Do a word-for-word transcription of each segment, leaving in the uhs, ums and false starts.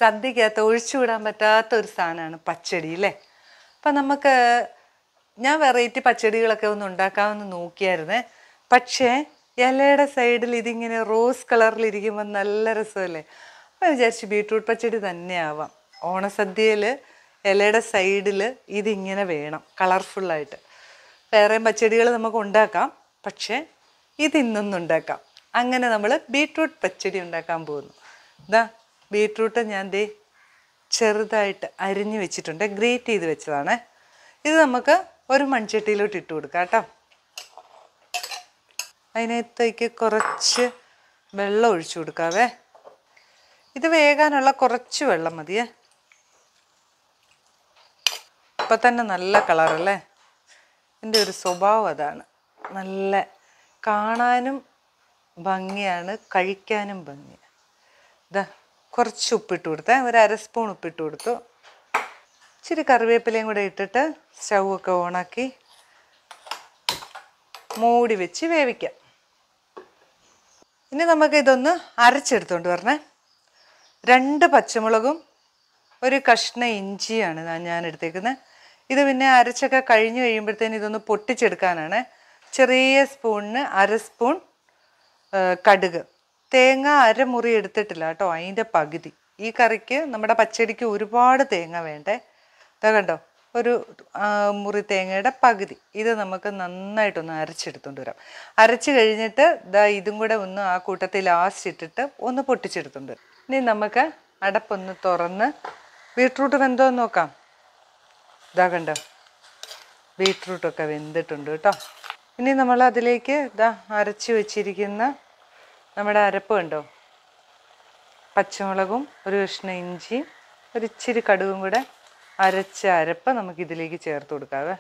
സദ്യക്കകത്ത് ഒഴിച്ചുവിടാൻ പറ്റാത്ത ഒരു സാധനമാണ് പച്ചടി അല്ലേ. അപ്പം നമുക്ക് ഞാൻ വെറൈറ്റി പച്ചടികളൊക്കെ ഒന്ന് ഉണ്ടാക്കാമെന്ന് നോക്കിയായിരുന്നേ. പക്ഷേ ഇലയുടെ സൈഡിൽ ഇതിങ്ങനെ റോസ് കളറിലിരിക്കുമ്പോൾ നല്ല രസമല്ലേ. അപ്പം വിചാരിച്ചു ബീട്രൂട്ട് പച്ചടി തന്നെ ആവാം. ഓണസദ്യയിൽ ഇലയുടെ സൈഡിൽ ഇതിങ്ങനെ വേണം കളർഫുള്ളായിട്ട്. വേറെയും പച്ചടികൾ നമുക്ക് ഉണ്ടാക്കാം, പക്ഷേ ഇതിന്നൊന്നും ഉണ്ടാക്കാം. അങ്ങനെ നമ്മൾ ബീട്രൂട്ട് പച്ചടി ഉണ്ടാക്കാൻ പോകുന്നു. ഇതാ ബീട്രൂട്ട് ഞാൻ ദേ ചെറുതായിട്ട് അരിഞ്ഞ് വെച്ചിട്ടുണ്ട്, ഗ്രേറ്റ് ചെയ്ത് വെച്ചതാണ്. ഇത് നമുക്ക് ഒരു മൺചട്ടിയിലോട്ട് ഇട്ട് കൊടുക്കാം കേട്ടോ. അതിനകത്തേക്ക് കുറച്ച് വെള്ളം ഒഴിച്ചു കൊടുക്കാവേ. ഇത് വേകാനുള്ള കുറച്ച് വെള്ളം മതിയേ. ഇപ്പം തന്നെ നല്ല കളറല്ലേ. എൻ്റെ ഒരു സ്വഭാവം അതാണ്. നല്ല കാണാനും ഭംഗിയാണ്, കഴിക്കാനും ഭംഗിയാണ്. ഇതാ കുറച്ച് ഉപ്പിട്ട് കൊടുത്തേ, ഒരു അര സ്പൂൺ ഉപ്പിട്ട് കൊടുത്തു. ഇച്ചിരി കറിവേപ്പിലയും കൂടെ ഇട്ടിട്ട് സ്റ്റൗ ഒക്കെ ഓണാക്കി മൂടി വെച്ച് വേവിക്കാം. ഇനി നമുക്ക് ഇതൊന്ന് അരച്ചെടുത്തോണ്ട് വരണേ. രണ്ട് പച്ചമുളകും ഒരു കഷ്ണം ഇഞ്ചിയാണ് ഞാൻ എടുത്തേക്കുന്നത്. ഇത് പിന്നെ അരച്ചൊക്കെ കഴിഞ്ഞ് കഴിയുമ്പോഴത്തേന് ഇതൊന്ന് പൊട്ടിച്ചെടുക്കാനാണ്. ചെറിയ സ്പൂണിന് അര സ്പൂൺ കടുക്. തേങ്ങ അരമുറി എടുത്തിട്ടില്ല കേട്ടോ, അതിൻ്റെ പകുതി. ഈ കറിക്ക് നമ്മുടെ പച്ചടിക്ക് ഒരുപാട് തേങ്ങ വേണ്ടേ. ഇതാ കണ്ടോ, ഒരു മുറി തേങ്ങയുടെ പകുതി. ഇത് നമുക്ക് നന്നായിട്ടൊന്ന് അരച്ചെടുത്തോണ്ട് വരാം. അരച്ച് കഴിഞ്ഞിട്ട് ഇതാ ഇതും കൂടെ ഒന്ന് ആ കൂട്ടത്തിൽ ലാസ്റ്റ് ഇട്ടിട്ട് ഒന്ന് പൊട്ടിച്ചെടുത്തോണ്ട് വരാം. ഇനി നമുക്ക് അടപ്പൊന്ന് തുറന്ന് ബീട്രൂട്ട് വെന്തോ നോക്കാം. ഇതാ കണ്ടോ, ബീട്രൂട്ടൊക്കെ വെന്തിട്ടുണ്ട് കേട്ടോ. ഇനി നമ്മൾ അതിലേക്ക് ഇതാ അരച്ച് വെച്ചിരിക്കുന്ന നമ്മുടെ അരപ്പ് കണ്ടോ, പച്ചമുളകും ഒരു കഷ്ണം ഇഞ്ചിയും ഒരു ഇച്ചിരി കടുകും കൂടെ അരച്ച അരപ്പ് നമുക്കിതിലേക്ക് ചേർത്ത് കൊടുക്കാവേ.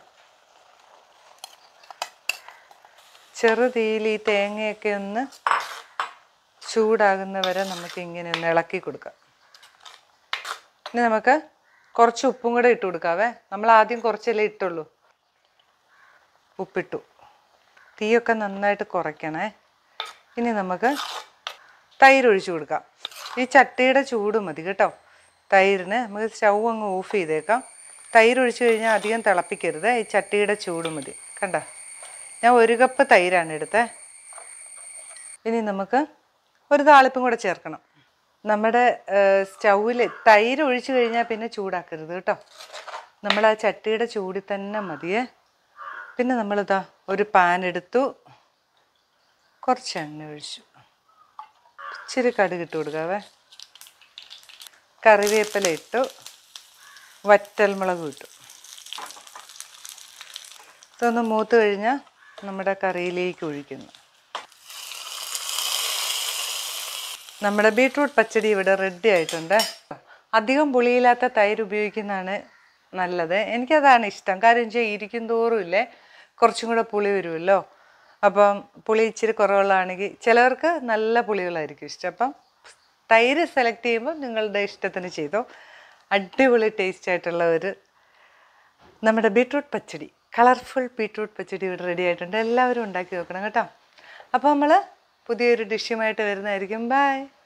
ചെറുതീയിൽ ഈ തേങ്ങയൊക്കെ ഒന്ന് ചൂടാകുന്ന വരെ നമുക്ക് ഇങ്ങനെ ഒന്ന് ഇളക്കി കൊടുക്കാം. ഇനി നമുക്ക് കുറച്ച് ഉപ്പും കൂടെ ഇട്ട് കൊടുക്കാവേ. നമ്മൾ ആദ്യം കുറച്ചല്ലേ ഇട്ടുള്ളൂ. ഉപ്പിട്ടു. തീയൊക്കെ നന്നായിട്ട് കുറയ്ക്കണേ. ഇനി നമുക്ക് തൈര് ഒഴിച്ചു കൊടുക്കാം. ഈ ചട്ടിയുടെ ചൂട് മതി കേട്ടോ തൈരിന്. നമുക്ക് സ്റ്റൗ അങ്ങ് ഓഫ് ചെയ്തേക്കാം. തൈര് ഒഴിച്ചു കഴിഞ്ഞാൽ അധികം തിളപ്പിക്കരുത്, ഈ ചട്ടിയുടെ ചൂട് മതി. കണ്ട, ഞാൻ ഒരു കപ്പ് തൈരാണ് എടുത്തത്. ഇനി നമുക്ക് ഒരു താളിപ്പും കൂടെ ചേർക്കണം. നമ്മുടെ സ്റ്റൗവിൽ തൈര് ഒഴിച്ചു കഴിഞ്ഞാൽ പിന്നെ ചൂടാക്കരുത് കേട്ടോ. നമ്മൾ ആ ചട്ടിയുടെ ചൂടിൽ തന്നെ മതിയേ. പിന്നെ നമ്മളിതാ ഒരു പാൻ എടുത്തു, കുറച്ച് എണ്ണ ഒഴിച്ചു, ഇച്ചിരി കടുക് ഇട്ട് കൊടുക്കാവേ. കറിവേപ്പില ഇട്ടു, വറ്റൽമുളകും ഇട്ടു. ഇതൊന്ന് മൂത്ത് കഴിഞ്ഞാൽ നമ്മുടെ കറിയിലേക്ക് ഒഴിക്കുന്നു. നമ്മുടെ ബീട്രൂട്ട് പച്ചടി ഇവിടെ റെഡി ആയിട്ടുണ്ട്. അധികം പുളിയില്ലാത്ത തൈര് ഉപയോഗിക്കുന്നതാണ് നല്ലത്. എനിക്കതാണ് ഇഷ്ടം. കാര്യം വെച്ചാൽ ഇരിക്കും തോറും ഇല്ലേ കുറച്ചും കൂടെ പുളി വരുമല്ലോ. അപ്പം പുളി ഇച്ചിരി കുറവുള്ളതാണെങ്കിൽ ചിലവർക്ക് നല്ല പുളികളായിരിക്കും ഇഷ്ടം. അപ്പം തൈര് സെലക്ട് ചെയ്യുമ്പോൾ നിങ്ങളുടെ ഇഷ്ടത്തിന് ചെയ്തോ. അടിപൊളി ടേസ്റ്റ് ആയിട്ടുള്ള ഒരു നമ്മുടെ ബീട്രൂട്ട് പച്ചടി, കളർഫുൾ ബീട്രൂട്ട് പച്ചടി ഇവിടെ റെഡി ആയിട്ടുണ്ട്. എല്ലാവരും ഉണ്ടാക്കി നോക്കണം കേട്ടോ. അപ്പോൾ നമ്മൾ പുതിയൊരു ഡിഷുമായിട്ട് വരുന്നതായിരിക്കും. ബൈ.